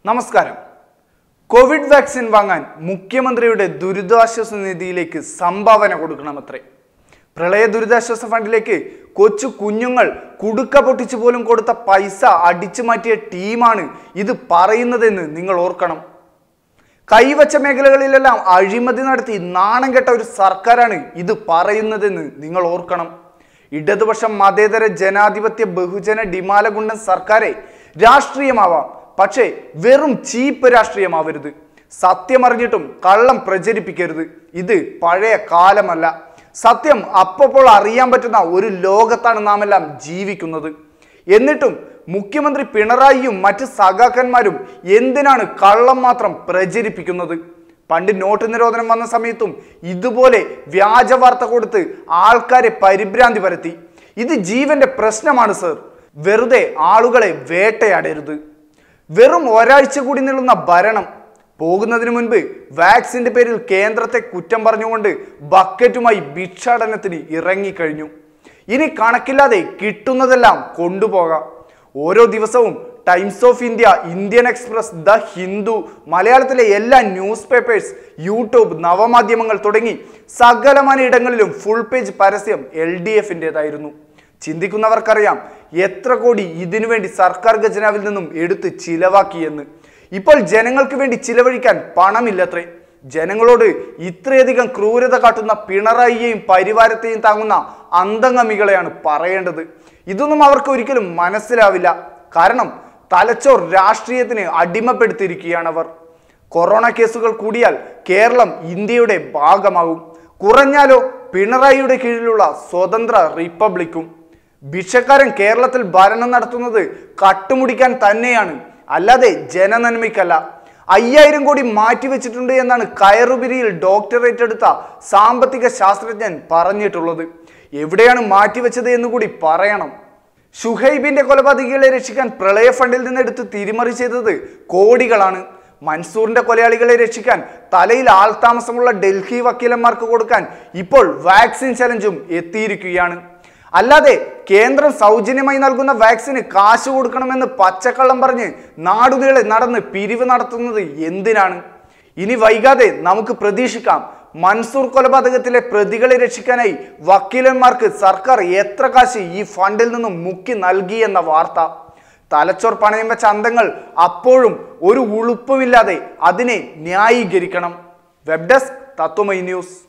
നമസ്കാരം. Covid vaccine വാങ്ങാൻ മുഖ്യമന്ത്രിയുടെ ദുരിതാശ്വാസ നിധിയിലേക്ക് സംഭാവന കൊടുക്കണമത്രേ. പ്രളയ ദുരിതാശ്വാസ ഫണ്ടിലേക്ക് കൊച്ചു കുഞ്ഞുങ്ങൾ കുടുക്ക പൊട്ടിച്ചു പോലും കൊടുത്ത പൈസ അടിച്ചു മാറ്റിയ ടീമാണ് ഇത് പറയുന്നതെന്ന് നിങ്ങൾ ഓർക്കണം. കൈവച്ച മേഖലകളിലെല്ലാം അഴിമതി നടത്തി നാണം കെട്ട ഒരു സർക്കാരാണ് ഇത് പറയുന്നതെന്ന് നിങ്ങൾ ഓർക്കണം. ഇടതുപക്ഷം മതേതര ജനാധിപത്യ ബഹുജന ഡിമാലഗുണ്ടൻ സർക്കാരെ രാഷ്ട്രീയമാവാം, പക്ഷേ വെറും ചീപ്പ് രാഷ്ട്രീയമാവരുത്. സത്യമറിഞ്ഞിട്ടും കള്ളം പ്രചരിപ്പിക്കരുത്. ഇത് പഴയ കാലമല്ല. സത്യം അപ്പോൾ അറിയാൻ പറ്റുന്ന ഒരു ലോകത്താണ് നാം എല്ലാം ജീവിക്കുന്നത്. എന്നിട്ടും മുഖ്യമന്ത്രി പിണറായിയും മറ്റ് സഖാക്കന്മാരും എന്തിനാണ് കള്ളം മാത്രം പ്രചരിപ്പിക്കുന്നത്? പണ്ട് നോട്ട് നിരോധനം വന്ന സമയത്തും ഇതുപോലെ വ്യാജ വാർത്ത കൊടുത്ത് ആൾക്കാരെ പരിഭ്രാന്തി പരത്തി. ഇത് ജീവന്റെ പ്രശ്നമാണ് സർ. വെറുതെ ആളുകളെ വേട്ടയാടരുത്. വെറും ഒരാഴ്ച കൂടി നീളുന്ന ഭരണം പോകുന്നതിന് മുൻപ് വാക്സിന്റെ പേരിൽ കേന്ദ്രത്തെ കുറ്റം പറഞ്ഞുകൊണ്ട് ബക്കറ്റുമായി ഭിക്ഷാടനത്തിന് ഇറങ്ങിക്കഴിഞ്ഞു. ഇനി കണക്കില്ലാതെ കിട്ടുന്നതെല്ലാം കൊണ്ടുപോകാം. ഓരോ ദിവസവും Times of India, Indian Express, the Hindu, മലയാളത്തിലെ എല്ലാ ന്യൂസ് പേപ്പേഴ്സ്, യൂട്യൂബ്, നവമാധ്യമങ്ങൾ തുടങ്ങി സകലമാന ഇടങ്ങളിലും ഫുൾ പേജ് പരസ്യം LDFന്റേതായിരുന്നു. ചിന്തിക്കുന്നവർക്കറിയാം എത്ര കോടി ഇതിനുവേണ്ടി സർക്കാർ ഖജനാവിൽ നിന്നും എടുത്ത് ചിലവാക്കിയെന്ന്. ഇപ്പോൾ ജനങ്ങൾക്ക് വേണ്ടി ചിലവഴിക്കാൻ പണമില്ലത്രേ. ജനങ്ങളോട് ഇത്രയധികം ക്രൂരത കാട്ടുന്ന പിണറായിയെയും പരിവാരത്തെയും താങ്ങുന്ന അന്തംഗമികളെയാണ് പറയേണ്ടത്. ഇതൊന്നും അവർക്ക് ഒരിക്കലും മനസ്സിലാവില്ല. കാരണം തലച്ചോർ രാഷ്ട്രീയത്തിന് അടിമപ്പെടുത്തിയിരിക്കുകയാണ് അവർ. കൊറോണ കേസുകൾ കൂടിയാൽ കേരളം ഇന്ത്യയുടെ ഭാഗമാകും. കുറഞ്ഞാലോ പിണറായിയുടെ കീഴിലുള്ള സ്വതന്ത്ര റിപ്പബ്ലിക്കും. ഭിക്ഷക്കാരൻ കേരളത്തിൽ ഭരണം നടത്തുന്നത് കട്ടുമുടിക്കാൻ തന്നെയാണ്, അല്ലാതെ ജനനന്മയ്ക്കല്ല. 5000 കോടി മാറ്റിവെച്ചിട്ടുണ്ട് എന്നാണ് കയറുപിരിയിൽ ഡോക്ടറേറ്റ് എടുത്ത സാമ്പത്തിക ശാസ്ത്രജ്ഞൻ പറഞ്ഞിട്ടുള്ളത്. എവിടെയാണ് മാറ്റിവെച്ചത് എന്നുകൂടി പറയണം. ഷുഹൈബിന്റെ കൊലപാതകികളെ രക്ഷിക്കാൻ പ്രളയ ഫണ്ടിൽ നിന്നെടുത്ത് തിരിമറി ചെയ്തത് കോടികളാണ്. മൻസൂറിന്റെ കൊലയാളികളെ രക്ഷിക്കാൻ തലയിൽ ആൾതാമസമുള്ള ഡൽഹി വക്കീലന്മാർക്ക് കൊടുക്കാൻ ഇപ്പോൾ വാക്സിൻ ചലഞ്ചും എത്തിയിരിക്കുകയാണ്. അല്ലാതെ കേന്ദ്രം സൗജന്യമായി നൽകുന്ന വാക്സിന് കാശ് കൊടുക്കണമെന്ന് പച്ചക്കള്ളം പറഞ്ഞ് നാടുനീളെ നടന്ന് പിരിവ് നടത്തുന്നത് എന്തിനാണ്? ഇനി വൈകാതെ നമുക്ക് പ്രതീക്ഷിക്കാം മൻസൂർ കൊലപാതകത്തിലെ പ്രതികളെ രക്ഷിക്കാനായി വക്കീലന്മാർക്ക് സർക്കാർ എത്ര കാശ് ഈ ഫണ്ടിൽ നിന്നും മുക്കി നൽകി എന്ന വാർത്ത. തലച്ചോർ പണയം വെച്ച അന്തങ്ങൾ അപ്പോഴും ഒരു ഉളുപ്പുമില്ലാതെ അതിനെ ന്യായീകരിക്കണം. Web desk Tathwamayi news.